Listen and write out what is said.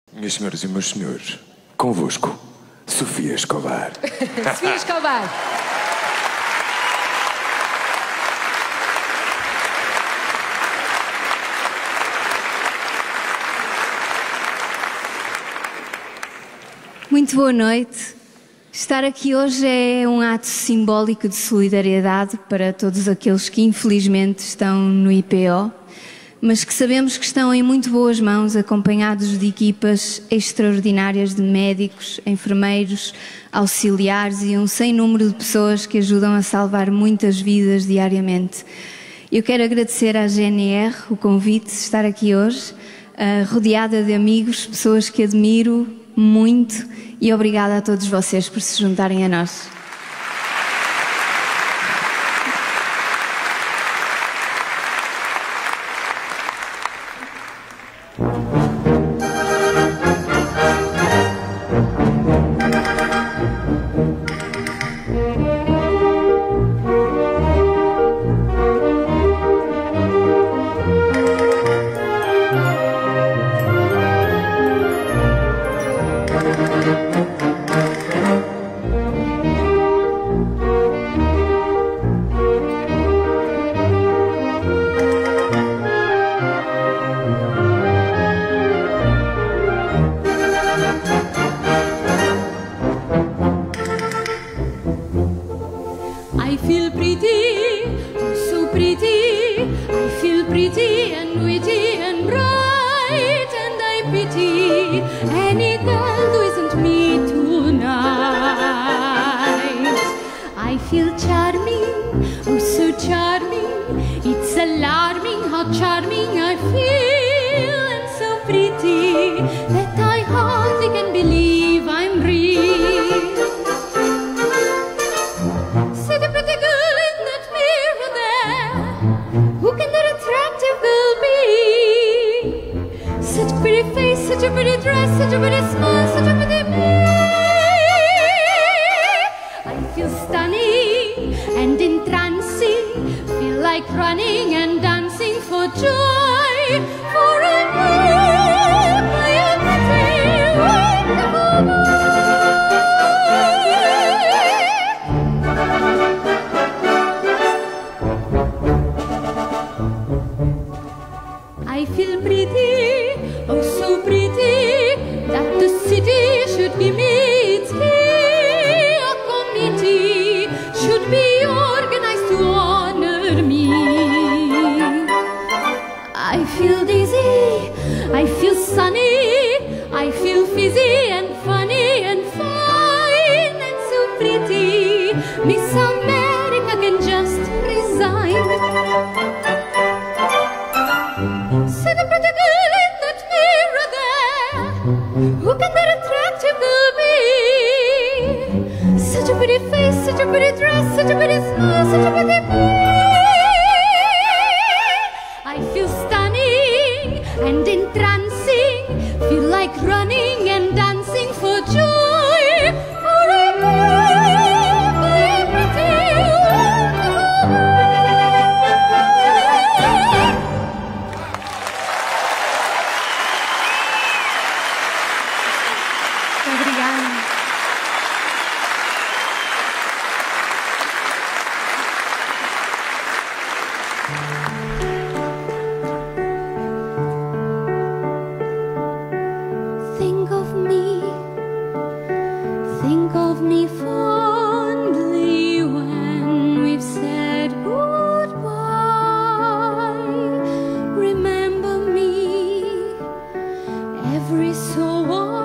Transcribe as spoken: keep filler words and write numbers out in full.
Minhas senhoras e meus senhores, convosco, Sofia Escobar. Sofia Escobar. Muito boa noite. Estar aqui hoje é um ato simbólico de solidariedade para todos aqueles que infelizmente estão no I P O, mas que sabemos que estão em muito boas mãos, acompanhados de equipas extraordinárias de médicos, enfermeiros, auxiliares e um sem número de pessoas que ajudam a salvar muitas vidas diariamente. Eu quero agradecer à G N R o convite de estar aqui hoje, rodeada de amigos, pessoas que admiro muito, e obrigada a todos vocês por se juntarem a nós. Every so